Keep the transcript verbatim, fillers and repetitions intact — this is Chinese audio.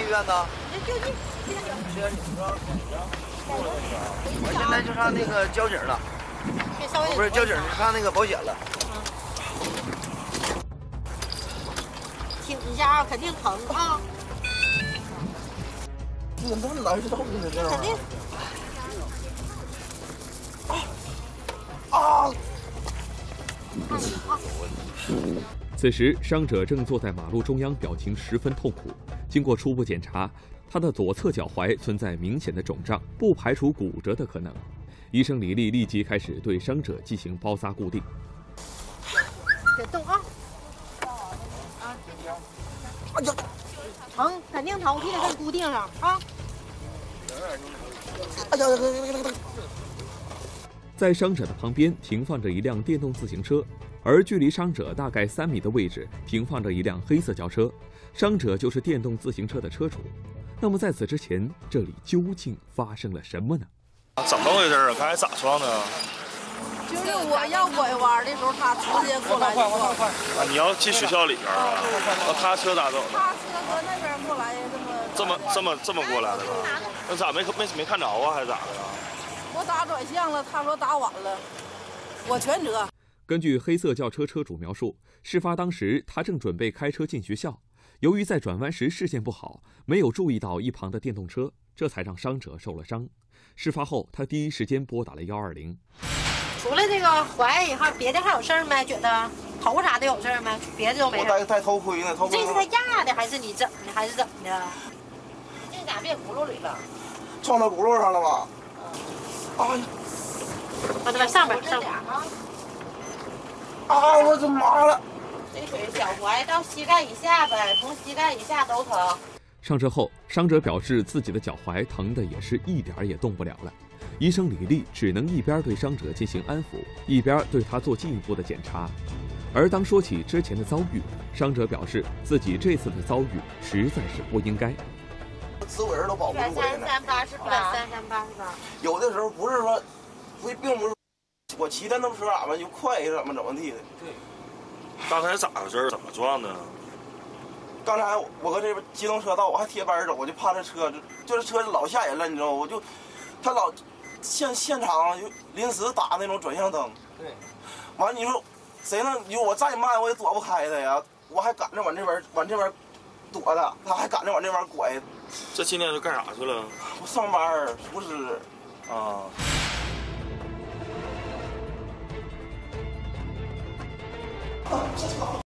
院呢？ 就近， 七点九。我现在就上那个交警了，我不是交警，就上那个保险了。 挺一下啊，肯定疼啊。 这那难受呢，这肯定。 啊！ 此时，伤者正坐在马路中央，表情十分痛苦。经过初步检查，他的左侧脚踝存在明显的肿胀，不排除骨折的可能。医生李丽立即开始对伤者进行包扎固定。 别动啊！哎呀，疼，肯定疼，我替他给你固定上啊！ 哎呀， 在伤者的旁边停放着一辆电动自行车，而距离伤者大概三米的位置停放着一辆黑色轿车，伤者就是电动自行车的车主。那么在此之前，这里究竟发生了什么呢？ 怎么回事啊？刚才咋撞的？ 就是我要拐弯的时候，他直接过来就撞。 啊，你要进学校里边啊？那他车咋走的？ 他车搁那边过来， 这么这么这么过来的吧？那咋没没没看着啊？还是咋的呀？ 我打转向了，他说打晚了，我全责。 根据黑色轿车车主描述，事发当时他正准备开车进学校，由于在转弯时视线不好，没有注意到一旁的电动车，这才让伤者受了伤。事发后，他第一时间拨打了一二零。 除了这个怀以后，别的还有事儿没？觉得头啥的有事儿没？别的都没事。 我戴戴头盔呢，头盔。 这是他压的，还是你整的，还是怎么的？这咋别轱辘里了？ 撞到轱辘上了吧？哎呀！ 往这边上边上边啊！啊！我的妈了！ 这属于脚踝到膝盖以下呗，从膝盖以下都疼。 上车后，伤者表示自己的脚踝疼得也是一点儿也动不了了。医生李丽只能一边对伤者进行安抚，一边对他做进一步的检查。而当说起之前的遭遇，伤者表示自己这次的遭遇实在是不应该。 死鬼人都保不住我。 三三八十八，三三八十八。 有的时候不是说，不并不是我骑电动车俺们就快怎么怎么地的。 对。刚才咋回事？怎么撞的？ 刚才我搁这边机动车道，我还贴班走，我就怕这车，就是车老吓人了，你知道吗？我就他老现现场就临时打那种转向灯。对。完你说谁能？你说我再慢我也躲不开他呀，我还赶着往这边往这边躲他，他还赶着往这边拐。 这今天是干啥去了？ 我上班不是。 啊。 啊，这好。